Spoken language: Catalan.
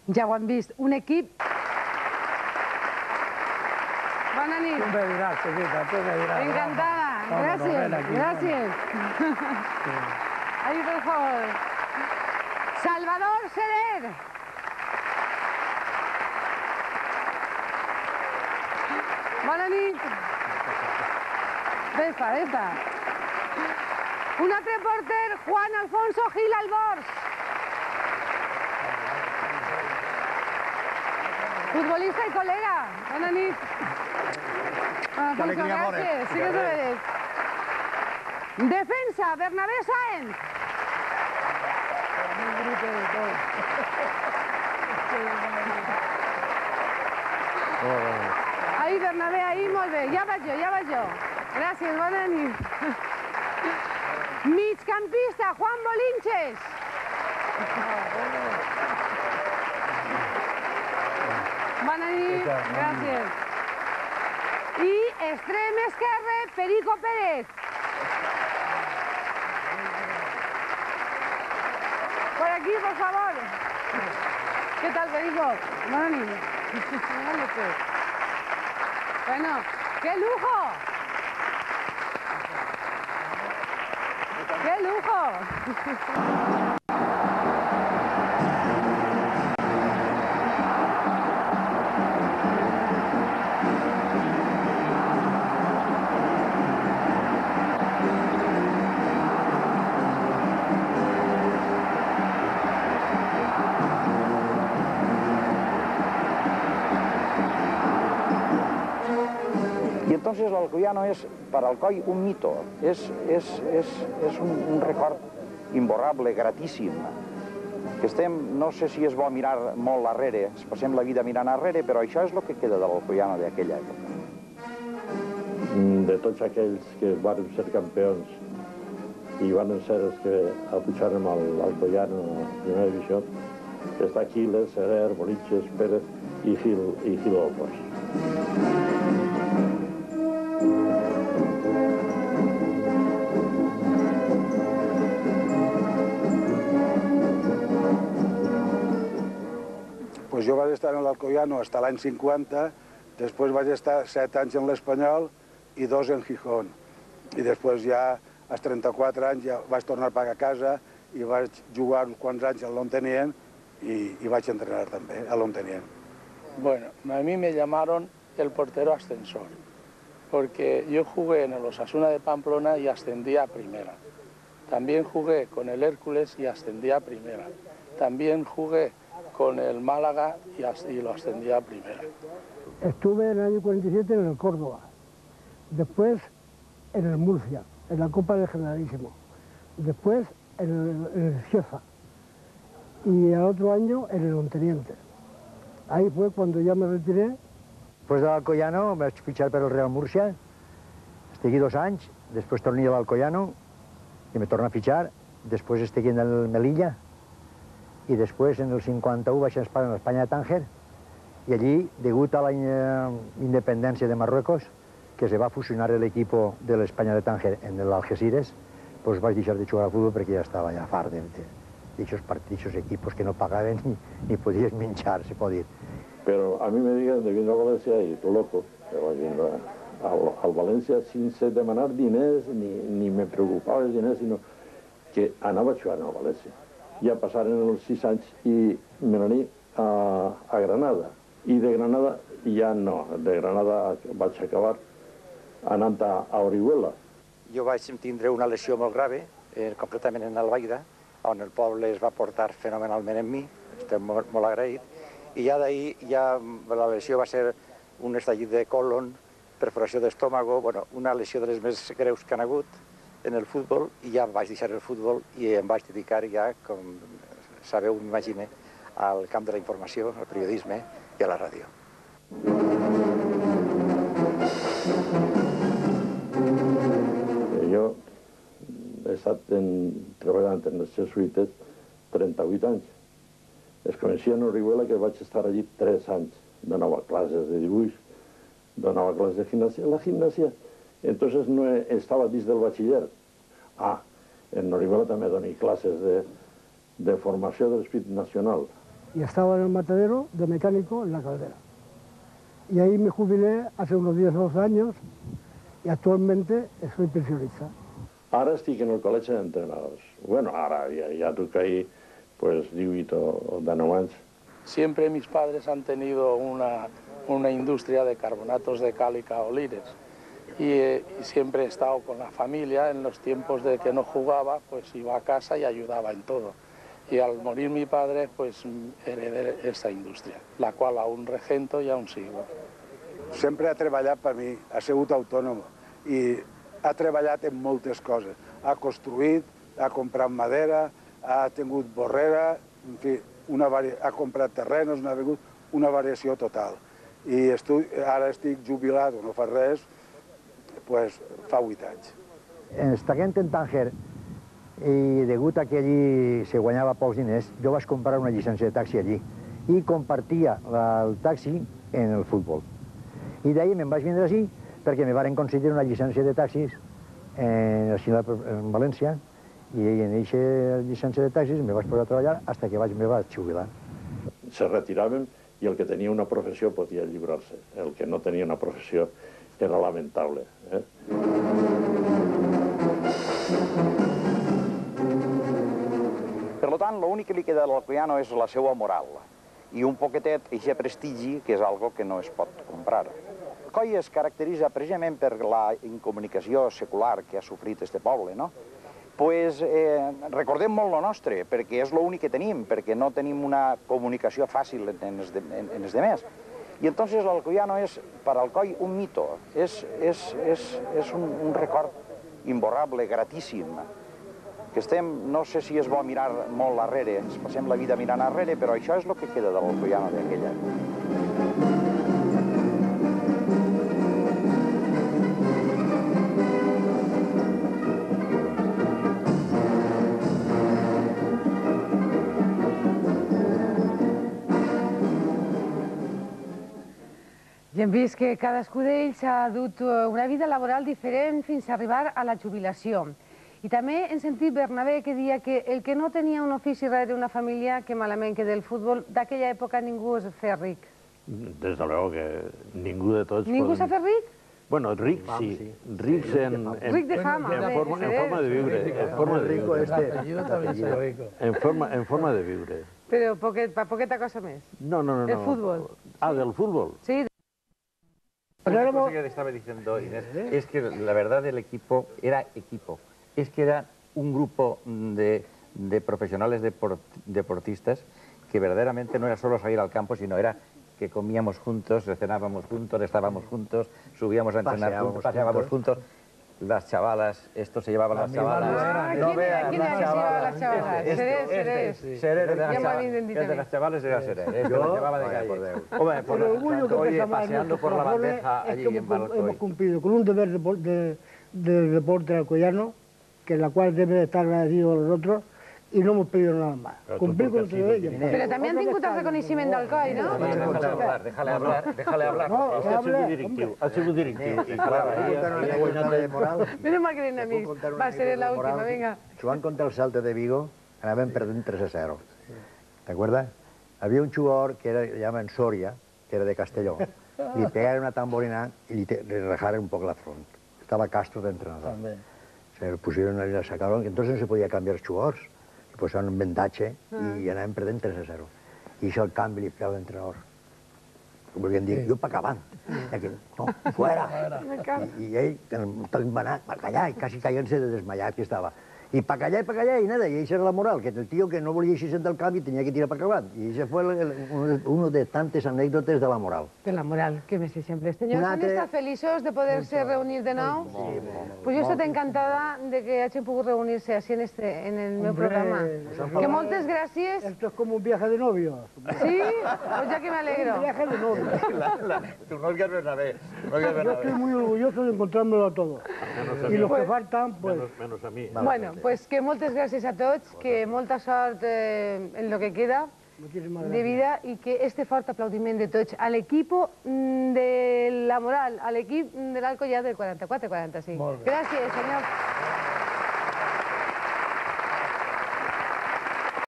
Ja ho han vist, un equip... Bona nit. Tú me dirás, chiquita, tú me dirás. Encantada, gracias, gracias. Ahí, por favor. Salvador Serer. Bona nit. Esta. Un altre porter, Juan Alfonso Gil Albors. Futbolista y colega. Bona nit. Alfonso, gracias. Sí que se ve. Defensa, Bernabé Sáenz. Ahí, Bernabé, ahí, molt bé. Ja vaig jo. Gràcies, bona nit. Migcampista, Juan Bolinches. Bona nit, gràcies. I extrem esquerre, Perico Pérez. Por aquí, por favor. ¿Qué tal, Perico? Bona nit. Bueno, ¡qué lujo! ¡Qué lujo! Y entonces el Alcoyano es para Alcoi un mito, es un record imborrable, gratíssim. Que estem, no sé si és bo mirar molt arrere, ens passem la vida mirant arrere, però això és el que queda de l'Alcoyano d'aquella època. De tots aquells que van ser campions i van ser els que apujaren l'Alcoyano a primera divisió, està Quiles, Serer, Bolinches, Pérez i Gil Albors. Pues jo vaig estar en l'Alcoyano fins l'any 50, després vaig estar 7 anys en l'Espanyol i 2 en Gijón. I després ja, als 34 anys, ja vaig tornar a pagar a casa i vaig jugar uns quants anys a l'Ontenien y vaig a entrenar también a l'Ontenien. Bueno, a mí me llamaron el portero ascensor, porque yo jugué en el Osasuna de Pamplona y ascendí a primera. También jugué con el Hércules y ascendí a primera. También jugué con el Málaga y lo ascendí a primera. Estuve en el año 47 en el Córdoba, después en el Murcia, en la Copa del Generalísimo, después en el Cioza y el otro año en el Onteniente. Ahí fue cuando ya me retiré. Després de l'Alcoyano vaig fitxar per el Real Múrcia, estigui 2 anys, després torni a l'Alcoyano i me torna a fitxar, després estigui en el Melilla i després en el 51 vaig estar en l'Espanya de Tánger i allí, degut a la independència de Marruecos, que se va fusionar l'equip de l'Espanya de Tánger en l'Algeciras, pues vaig deixar de jugar a futbol perquè ja estava ja fart d'aquests partits, equipos que no pagaven ni podies menjar, se pot dir. Pero a mí me digan de venir a Valencia y tú loco, al Valencia sense demanar diners ni me preocupava els diners, sinó que anava jugant al València. Ja passaren els 6 anys i me n'aní a Granada. I de Granada ja no, de Granada vaig acabar anant a Orihuela. Jo vaig tindre una lesió molt grave, concretament en Albaida, on el poble es va portar fenomenalment en mi, estem molt agraït, i ja d'ahir la lesió va ser un estallit de colon, perforació d'estómago, una lesió de les més greus que han hagut en el futbol, i ja vaig deixar el futbol i em vaig dedicar ja, com sabeu, m'imagine, al camp de la informació, al periodisme i a la ràdio. Jo he estat treballant en els jesuïtes 38 anys. Es coneixia en Orihuela que vaig estar allí 3 anys. Donava classes de dibuix, donava classes de gimnasia. La gimnasia, entonces no estava dins del batxiller. En Orihuela també doné classes de formació de l'espírit nacional. y estaba en el matadero de mecánico en la Caldera. Y ahí me jubilé hace unos 10 o 12 años y actualmente soy pensionista. Ara estic en el col·legi d'entrenadors. Bueno, ara ja toca ahí, pues, 18 o 19 anys. Siempre mis padres han tenido una industria de carbonatos de cal y caolines. Y siempre he estado con la familia. En los tiempos de que no jugaba, pues iba a casa y ayudaba en todo. Y al morir mi padre, pues heredé esta indústria, la qual aún regento i aún sigo. Sempre ha treballat per mi, ha sigut autònom i ha treballat en moltes coses. Ha construït, ha comprat madera, ha tingut borrera, en fi, ha comprat terrenos, ha vingut una variació total. I ara estic jubilat o no fa res, pues, fa 8 anys. Estiguent en Tànger i degut a que allí se guanyava pocs diners, jo vaig comprar una llicència de taxi allí i compartia el taxi en el futbol. I d'ahir me'n vaig vindre així perquè me varen concedir una llicència de taxis en València i en aquesta llicència de taxis me vaig posar a treballar fins que me vaig jubilar. Se retiraven i el que tenia una professió podia lliurar-se. El que no tenia una professió era lamentable. Per tant, l'únic que li queda a l'Alcoyano és la seva moral i un poquetet aquest prestigi, que és algo que no es pot comprar. Alcoi es caracteritza precisament per la incomunicació secular que ha sofrit este poble, no? Pues recordem molt el nostre, perquè és l'únic que tenim, perquè no tenim una comunicació fàcil en els demés. I entonces l'Alcoyano és, per Alcoi, un mito, és un record imborrable, gratíssim, que estem, no sé si és bo mirar molt darrere, ens passem la vida mirant darrere, però això és el que queda de l'Alcoyano d'aquell any. I hem vist que cadascú d'ells ha dut una vida laboral diferent fins a arribar a la jubilació. I també hem sentit Bernabé que deia que el que no tenia un ofici darrere una família, que malament que del futbol, d'aquella època ningú es feia ric. Des de luego que ningú de tots... Ningú s'ha fet ric? Bueno, ric sí. Rics en... Ric de fama. En forma de viure. En forma de viure. En forma de viure. Però poqueta cosa més. No. El fútbol. Ah, del fútbol. Sí. Una cosa que estaba diciendo Inés es que la verdad del equipo era equipo. Es que era un grupo de profesionales deportistas que verdaderamente no era solo salir al campo, sino era que comíamos juntos, cenábamos juntos, estábamos juntos, subíamos a entrenar juntos, paseábamos juntos. Las chavalas, esto se llevaban las chavalas. ¿Quién era que se llevaba las chavalas? Seré de las chavales era Seré. Yo lo llevaba de calle. Oye, paseando por la bandeja allí en Balcoy. Hemos cumplido con un deber del deporte alcoyano, que la cual debe de estar agradecido a los otros, y no hemos pedido nada más. Cumplir con todo ello. Però també han tingut el reconeixement d'Alcoi, no? Déjale hablar. Ha sigut directiu. Menos mal que eren amics. Va, seré l'última, venga. Jugant contra el Celta de Vigo, anàvem perdent 3-0. ¿T'acuerdas? Había un jugador que era, llaman Soria, que era de Castelló. Li pegaron una tamborina y le rajaron un poco la front. Estaba Castro de entrenador. Se pusieron ahí, la sacaron, entonces no se podía cambiar los jugadores. I posaven un vendatge i anàvem perdent 3-0. I això el canvi li feia l'entrenador. Volien dir, jo per acabant. No, fuera. I ell va anar a callar i quasi caient-se de desmaiat que estava. I pa callar, i nada, i això era la moral, que el tío que no volia eixir del camp i tenia que tirar per acabant. I això fue uno de tantes anècdotes de la moral. De la moral, que més sempre. Senyors, han estat feliços de poder-se reunir de nou? Pues jo he estat encantada de que hagin pogut reunir-se així en el meu programa. Que moltes gràcies. Esto es como un viaje de novios. Sí? Pues ya que me alegro. Un viaje de novios. Tu novia Bernabé. Yo estoy muy orgulloso de encontrármelo a todos. Y los que faltan, pues... Menos a mi. Bueno, pues que moltes gràcies a tots, que molta sort en lo que queda de vida i que este fort aplaudiment de tots a l'equip de la moral, a l'equip de l'Alcoyà del 44-45. Gràcies, senyor.